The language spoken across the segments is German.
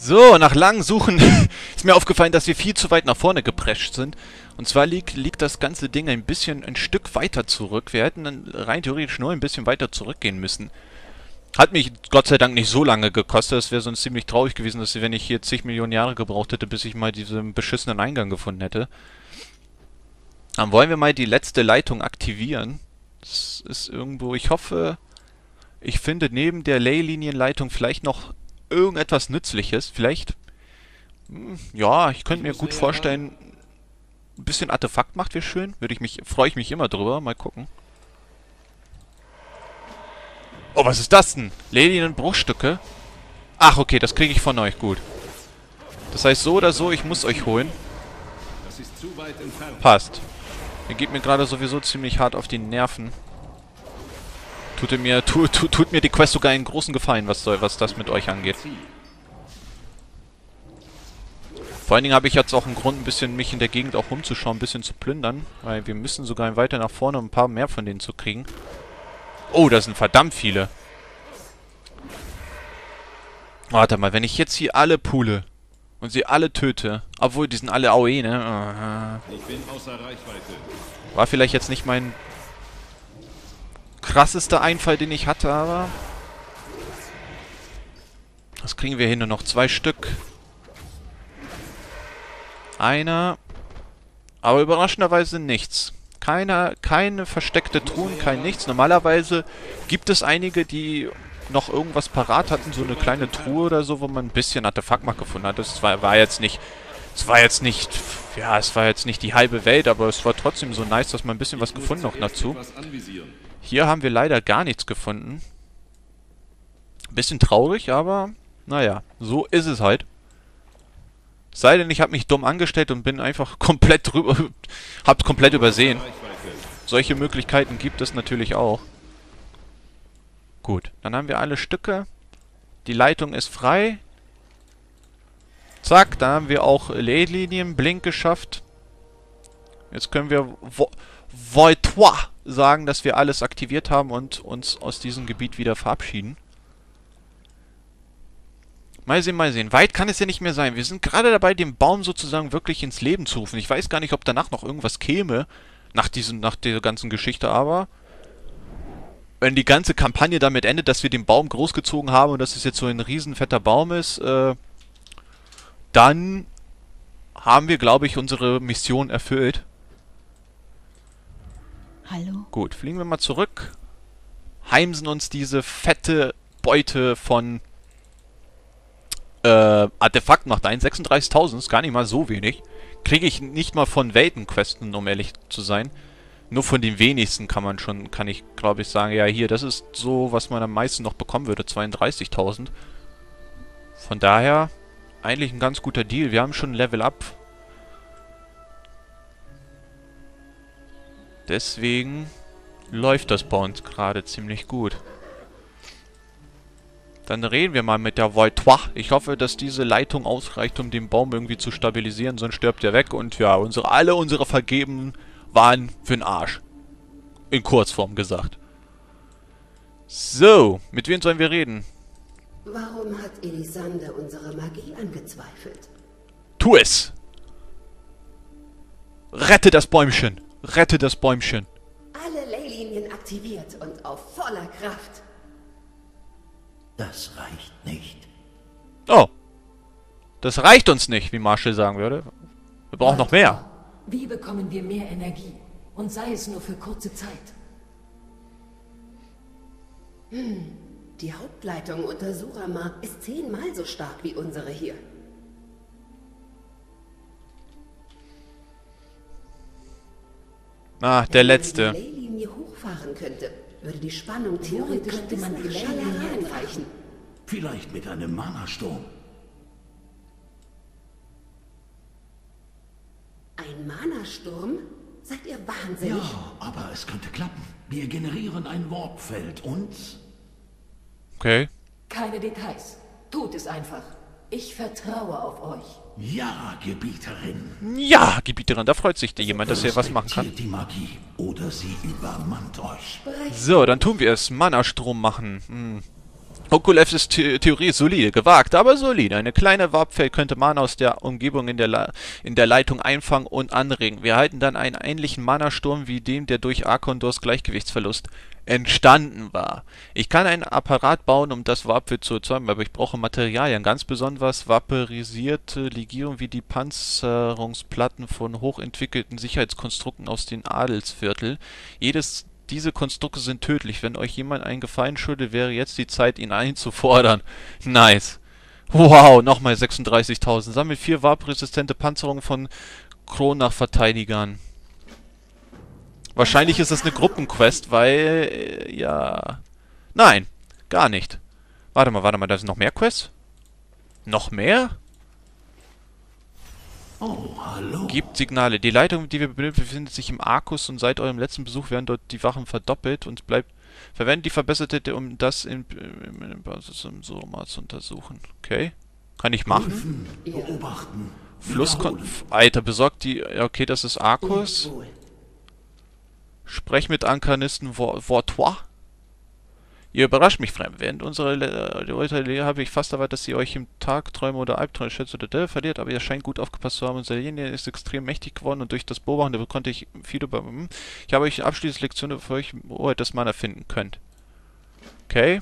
So, nach langem Suchen ist mir aufgefallen, dass wir viel zu weit nach vorne geprescht sind. Und zwar liegt das ganze Ding ein Stück weiter zurück. Wir hätten dann rein theoretisch nur ein bisschen weiter zurückgehen müssen. Hat mich Gott sei Dank nicht so lange gekostet. Es wäre sonst ziemlich traurig gewesen, dass wenn ich hier zig Millionen Jahre gebraucht hätte, bis ich mal diesen beschissenen Eingang gefunden hätte. Dann wollen wir mal die letzte Leitung aktivieren. Das ist irgendwo, ich hoffe, ich finde neben der Leylinienleitung vielleicht noch irgendetwas Nützliches. Vielleicht, ja, ich könnte mir gut vorstellen, ein bisschen Artefaktmacht wäre schön. Freue ich mich immer drüber. Mal gucken. Oh, was ist das denn? Leylinien-Bruchstücke? Ach, okay, das kriege ich von euch. Gut. Das heißt, so oder so, ich muss euch holen. Passt. Ihr geht mir gerade sowieso ziemlich hart auf die Nerven. Tut mir die Quest sogar einen großen Gefallen, was das mit euch angeht. Vor allen Dingen habe ich jetzt auch einen Grund, ein bisschen mich in der Gegend auch umzuschauen, ein bisschen zu plündern. Weil wir müssen sogar weiter nach vorne, um ein paar mehr von denen zu kriegen. Oh, das sind verdammt viele. Warte mal, wenn ich jetzt hier alle poole und sie alle töte, obwohl die sind alle AOE, ne? Ich bin außer Reichweite. War vielleicht jetzt nicht mein krassester Einfall, den ich hatte, aber das kriegen wir hin, nur noch 2 Stück. Einer, aber überraschenderweise nichts. Keine versteckte Truhen, kein nichts. Normalerweise gibt es einige, die noch irgendwas parat hatten, so eine kleine Truhe oder so, wo man ein bisschen Artefaktmacht gefunden hat. Das war jetzt nicht die halbe Welt, aber es war trotzdem so nice, dass man ein bisschen was gefunden noch dazu. Hier haben wir leider gar nichts gefunden. Bisschen traurig, aber naja, so ist es halt. Sei denn, ich habe mich dumm angestellt und bin einfach komplett drüber, hab's komplett übersehen. Solche Möglichkeiten gibt es natürlich auch. Gut, dann haben wir alle Stücke. Die Leitung ist frei. Zack, da haben wir auch Leylinien-Blink geschafft. Jetzt können wir Voitois sagen, dass wir alles aktiviert haben und uns aus diesem Gebiet wieder verabschieden. Mal sehen, mal sehen. Weit kann es ja nicht mehr sein. Wir sind gerade dabei, den Baum sozusagen wirklich ins Leben zu rufen. Ich weiß gar nicht, ob danach noch irgendwas käme, nach der ganzen Geschichte, aber wenn die ganze Kampagne damit endet, dass wir den Baum großgezogen haben und dass es jetzt so ein riesen fetter Baum ist, dann haben wir, glaube ich, unsere Mission erfüllt. Hallo? Gut, fliegen wir mal zurück. Heimsen uns diese fette Beute von Artefaktmacht ein. 36.000 ist gar nicht mal so wenig. Kriege ich nicht mal von Weltenquesten, um ehrlich zu sein. Nur von den wenigsten kann ich, glaube ich, sagen, ja, hier, das ist so, was man am meisten noch bekommen würde. 32.000. Von daher, eigentlich ein ganz guter Deal. Wir haben schon ein Level Up. Deswegen läuft das bei uns gerade ziemlich gut. Dann reden wir mal mit der Voitois. Ich hoffe, dass diese Leitung ausreicht, um den Baum irgendwie zu stabilisieren, sonst stirbt er weg. Und ja, alle unsere Vergebenen waren für den Arsch. In Kurzform gesagt. So, mit wem sollen wir reden? Warum hat Elisande unsere Magie angezweifelt? Tu es! Rette das Bäumchen! Rette das Bäumchen! Alle Leylinien aktiviert und auf voller Kraft. Das reicht nicht. Oh. Das reicht uns nicht, wie Marshall sagen würde. Wir brauchen noch mehr. Wie bekommen wir mehr Energie? Und sei es nur für kurze Zeit. Die Hauptleitung unter Surama ist 10-mal so stark wie unsere hier. Ah, der letzte. Wenn man die Leylinie hochfahren könnte, würde die Spannung theoretisch bis nach Shalaran reichen. Vielleicht mit einem Mana-Sturm. Ein Mana-Sturm? Seid ihr wahnsinnig? Ja, aber es könnte klappen. Wir generieren ein Warpfeld und... Okay. Keine Details. Tut es einfach. Ich vertraue auf euch. Ja, Gebieterin. Ja, Gebieterin, da freut sich jemand, dass er was machen kann. Respektiert die Magie oder sie übermannt euch. So, dann tun wir es. Mana-Strom machen. Okulefs Theorie ist solide, gewagt, aber solide. Eine kleine Warpfeld könnte Mana aus der Umgebung in der Leitung einfangen und anregen. Wir erhalten dann einen ähnlichen Mana-Sturm wie dem, der durch Archondors Gleichgewichtsverlust entstanden war. Ich kann einen Apparat bauen, um das Warpfeld zu erzeugen, aber ich brauche Materialien, ganz besonders vaporisierte Legierungen wie die Panzerungsplatten von hochentwickelten Sicherheitskonstrukten aus den Adelsviertel. Diese Konstrukte sind tödlich. Wenn euch jemand einen Gefallen schuldet, wäre jetzt die Zeit, ihn einzufordern. Nice. Wow, nochmal 36.000. Sammelt 4 warpresistente Panzerungen von Kronach-Verteidigern. Wahrscheinlich ist das eine Gruppenquest, weil... ja... Nein, gar nicht. Warte mal, da sind noch mehr Quests? Noch mehr? Oh, hallo. Gibt Signale. Die Leitung, die wir benötigen, befindet sich im Arkus und seit eurem letzten Besuch werden dort die Wachen verdoppelt und bleibt... Verwendet die verbesserte, um das in Basis im Soma zu untersuchen. Okay. Kann ich machen? Beobachten. Alter, besorgt die... Okay, das ist Arkus. Wohl. Sprech mit Ankanisten Vortois. Ihr überrascht mich fremd. Während unserer Lehre habe ich fast erwartet, dass ihr euch im Tagträume oder Albträume schätzt oder verliert, aber ihr scheint gut aufgepasst zu haben. Unsere Linie ist extrem mächtig geworden und durch das Beobachten konnte ich viel über... Ich habe euch eine Abschließlektion für euch das Mana finden könnt. Okay.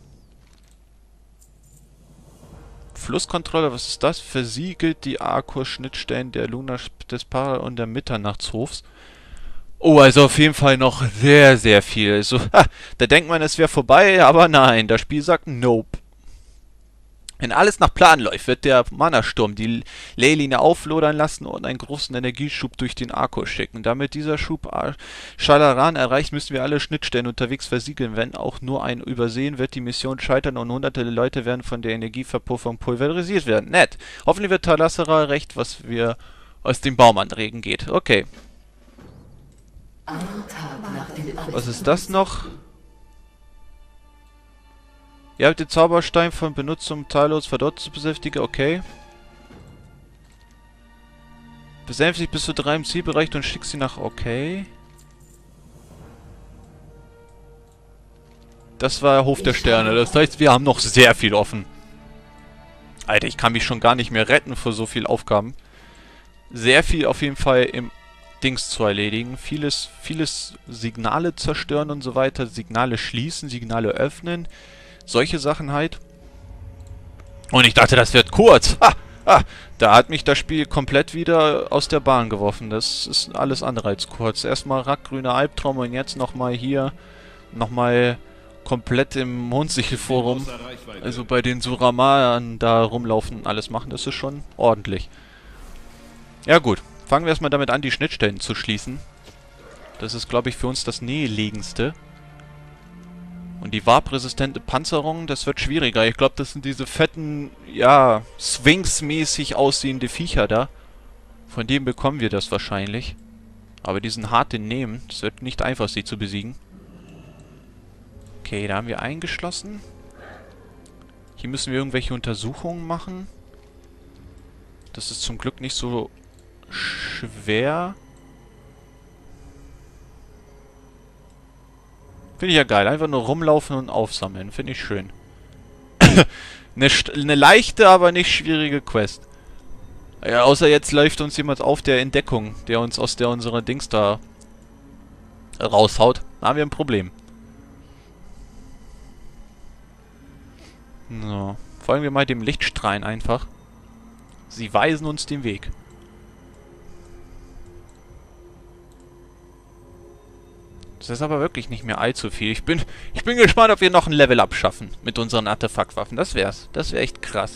Flusskontrolle, was ist das? Versiegelt die Arkus-Schnittstellen der Luna des Para und der Mitternachtshofs. Oh, also auf jeden Fall noch sehr, sehr viel. Also, da denkt man, es wäre vorbei, aber nein, das Spiel sagt Nope. Wenn alles nach Plan läuft, wird der Mana-Sturm die Leyline auflodern lassen und einen großen Energieschub durch den Arkus schicken. Damit dieser Schub Shalaran erreicht, müssen wir alle Schnittstellen unterwegs versiegeln. Wenn auch nur ein übersehen, wird die Mission scheitern und hunderte Leute werden von der Energieverpuffung pulverisiert werden. Nett. Hoffentlich wird Talassera recht, was wir aus dem Baum anregen geht. Okay. Ein Tag nach dem Was ist das noch? Ihr habt den Zauberstein von Benutzung taillos verdorrt zu besänftigen, okay. Besänftigt bis zu 3 im Zielbereich und schickt sie nach, okay. Das war Hof der Sterne, das heißt, wir haben noch sehr viel offen. Alter, ich kann mich schon gar nicht mehr retten für so viele Aufgaben. Sehr viel auf jeden Fall im Dings zu erledigen. Vieles Signale zerstören und so weiter. Signale schließen, Signale öffnen. Solche Sachen halt. Und ich dachte, das wird kurz. Da hat mich das Spiel komplett wieder aus der Bahn geworfen. Das ist alles andere als kurz. Erstmal Rackgrüner Albtraum und jetzt nochmal hier. Nochmal komplett im Mondsichelforum. Also bei den Suramaren da rumlaufen und alles machen. Das ist schon ordentlich. Ja gut. Fangen wir erstmal damit an, die Schnittstellen zu schließen. Das ist, glaube ich, für uns das Nähelegendste. Und die warpresistente Panzerung, das wird schwieriger. Ich glaube, das sind diese fetten, ja, Sphinx-mäßig aussehende Viecher da. Von denen bekommen wir das wahrscheinlich. Aber die sind hart in Nehmen. Es wird nicht einfach, sie zu besiegen. Okay, da haben wir eingeschlossen. Hier müssen wir irgendwelche Untersuchungen machen. Das ist zum Glück nicht so schwer. Finde ich ja geil. Einfach nur rumlaufen und aufsammeln. Finde ich schön. eine leichte, aber nicht schwierige Quest. Ja, außer jetzt läuft uns jemand auf der Entdeckung, der uns aus unserer Dings da raushaut. Da haben wir ein Problem. So. Folgen wir mal dem Lichtstrahlen einfach. Sie weisen uns den Weg. Das ist aber wirklich nicht mehr allzu viel. Ich bin gespannt, ob wir noch ein Level abschaffen mit unseren Artefaktwaffen. Das wär's. Das wäre echt krass.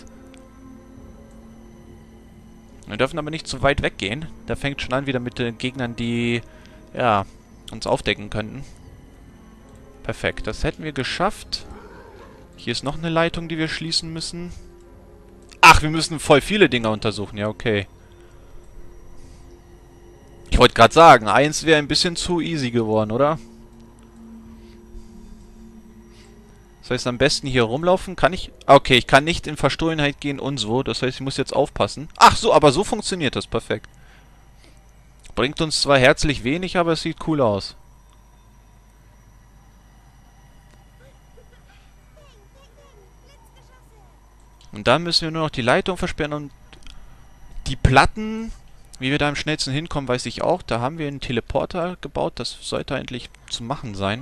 Wir dürfen aber nicht zu weit weggehen. Da fängt schon an wieder mit den Gegnern, die, ja, uns aufdecken könnten. Perfekt. Das hätten wir geschafft. Hier ist noch eine Leitung, die wir schließen müssen. Ach, wir müssen voll viele Dinge untersuchen. Ja, okay. Ich wollte gerade sagen, 1 wäre ein bisschen zu easy geworden, oder? Das heißt, am besten hier rumlaufen. Kann ich... Okay, ich kann nicht in Verstohlenheit gehen und so. Das heißt, ich muss jetzt aufpassen. Ach so, aber so funktioniert das. Perfekt. Bringt uns zwar herzlich wenig, aber es sieht cool aus. Und dann müssen wir nur noch die Leitung versperren und die Platten, wie wir da am schnellsten hinkommen, weiß ich auch. Da haben wir einen Teleporter gebaut, das sollte eigentlich zu machen sein.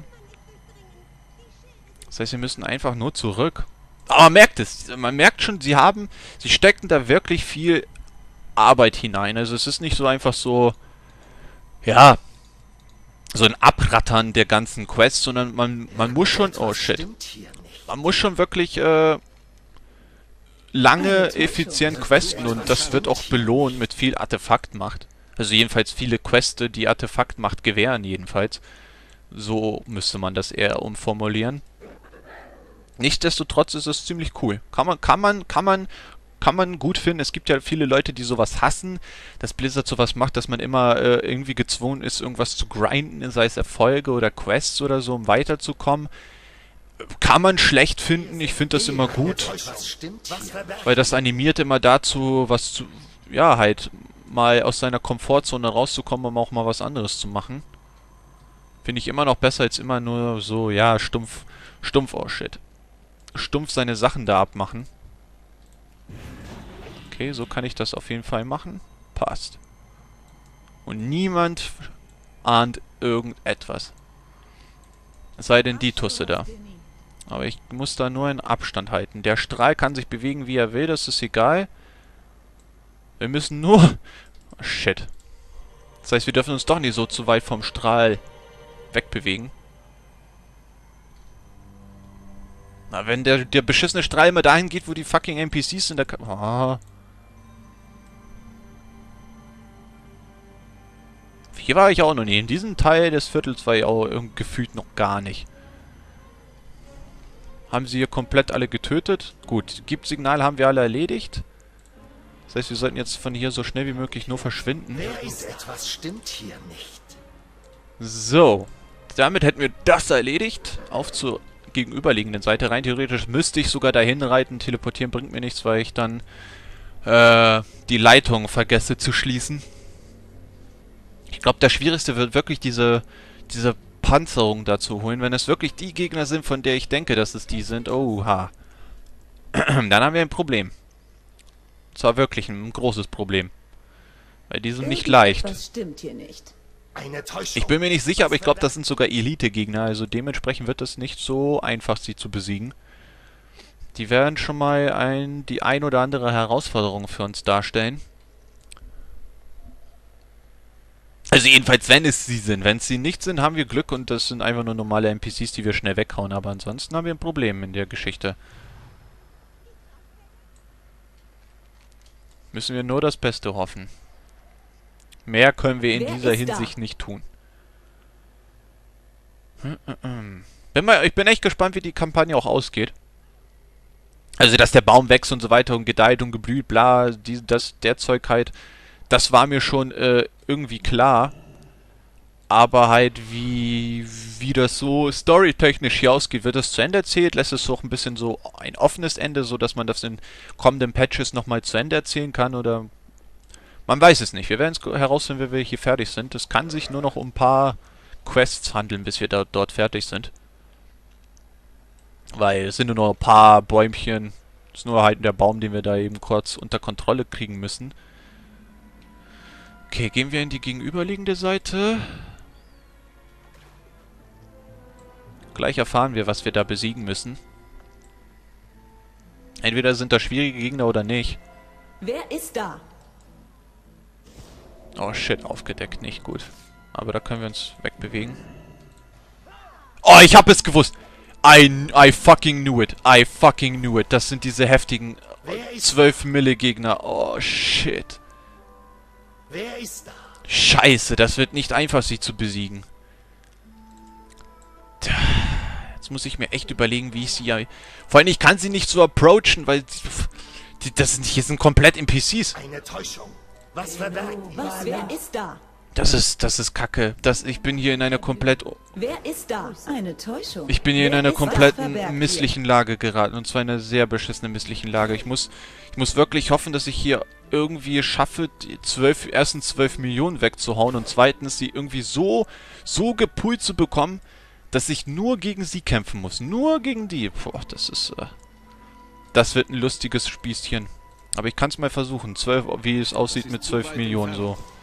Das heißt, wir müssen einfach nur zurück. Aber man merkt es, man merkt schon, sie stecken da wirklich viel Arbeit hinein. Also es ist nicht so einfach so, ja, so ein Abrattern der ganzen Quests, sondern man muss schon, oh shit, man muss schon wirklich lange effizient questen und das wird auch belohnt mit viel Artefaktmacht. Also jedenfalls viele Queste, die Artefaktmacht gewähren jedenfalls. So müsste man das eher umformulieren. Nichtsdestotrotz ist es ziemlich cool. Kann man gut finden. Es gibt ja viele Leute, die sowas hassen, dass Blizzard sowas macht, dass man immer irgendwie gezwungen ist, irgendwas zu grinden, sei es Erfolge oder Quests oder so, um weiterzukommen. Kann man schlecht finden. Ich finde das immer gut, weil das animiert immer dazu, ja, halt mal aus seiner Komfortzone rauszukommen, um auch mal was anderes zu machen. Finde ich immer noch besser als immer nur so, ja, stumpf, oh shit. Stumpf seine Sachen da abmachen. Okay, so kann ich das auf jeden Fall machen. Passt. Und niemand ahnt irgendetwas. Es sei denn die Tusse da. Aber ich muss da nur einen Abstand halten. Der Strahl kann sich bewegen, wie er will, das ist egal. Wir müssen nur... Oh, shit. Das heißt, wir dürfen uns doch nicht so zu weit vom Strahl wegbewegen. Na, wenn der beschissene Strahl immer dahin geht, wo die fucking NPCs sind, da kann... Oh. Hier war ich auch noch nie. In diesem Teil des Viertels war ich auch gefühlt noch gar nicht. Haben sie hier komplett alle getötet? Gut, Gipsignal haben wir alle erledigt. Das heißt, wir sollten jetzt von hier so schnell wie möglich nur verschwinden. Etwas stimmt hier nicht. So. Damit hätten wir das erledigt. Auf zur gegenüberliegenden Seite. Rein theoretisch müsste ich sogar dahin reiten. Teleportieren bringt mir nichts, weil ich dann die Leitung vergesse zu schließen. Ich glaube, das Schwierigste wird wirklich diese Panzerung dazu holen. Wenn es wirklich die Gegner sind, von der ich denke, dass es die sind. Oha. Dann haben wir ein Problem. Zwar wirklich ein großes Problem. Weil die sind nicht leicht. Was stimmt hier nicht? Eine Täuschung. Ich bin mir nicht sicher, aber ich glaube, das sind sogar Elite-Gegner. Also dementsprechend wird es nicht so einfach, sie zu besiegen. Die werden schon mal die ein oder andere Herausforderung für uns darstellen. Also jedenfalls, wenn es sie sind. Wenn es sie nicht sind, haben wir Glück und das sind einfach nur normale NPCs, die wir schnell weghauen. Aber ansonsten haben wir ein Problem in der Geschichte. Müssen wir nur das Beste hoffen. Mehr können wir in dieser Hinsicht nicht tun. Ich bin echt gespannt, wie die Kampagne auch ausgeht. Also, dass der Baum wächst und so weiter und gedeiht und geblüht, bla, der Zeug halt, das war mir schon irgendwie klar. Aber halt, wie das so storytechnisch hier ausgeht, wird das zu Ende erzählt, lässt es auch ein bisschen so ein offenes Ende, so dass man das in kommenden Patches nochmal zu Ende erzählen kann, oder... Man weiß es nicht. Wir werden es herausfinden, wenn wir hier fertig sind. Es kann sich nur noch um ein paar Quests handeln, bis wir dort fertig sind. Weil es sind nur noch ein paar Bäumchen. Es ist nur halt der Baum, den wir da eben kurz unter Kontrolle kriegen müssen. Okay, gehen wir in die gegenüberliegende Seite. Gleich erfahren wir, was wir da besiegen müssen. Entweder sind da schwierige Gegner oder nicht. Wer ist da? Oh shit, aufgedeckt, nicht gut. Aber da können wir uns wegbewegen. Oh, ich hab es gewusst! I fucking knew it. I fucking knew it. Das sind diese heftigen 12 Mille Gegner. Oh shit. Wer ist da? Scheiße, das wird nicht einfach, sie zu besiegen. Jetzt muss ich mir echt überlegen, wie ich sie ja... Vor allem, ich kann sie nicht so approachen, weil... Hier sind komplett NPCs. Eine Täuschung. Was verbergt ihr? Wer ist da? Das ist Kacke. Ich bin hier in einer komplett... Wer ist da? Eine Täuschung. Ich bin hier in Wer einer ist kompletten da? misslichen Lage geraten. Und zwar in einer sehr beschissenen misslichen Lage. Ich muss wirklich hoffen, dass ich hier irgendwie schaffe, die erstens 12 Millionen wegzuhauen und zweitens sie irgendwie so gepult zu bekommen, dass ich nur gegen sie kämpfen muss. Nur gegen die. Boah, das ist... Das wird ein lustiges Spießchen. Aber ich kann es mal versuchen. 12, wie es aussieht mit 12 Millionen so.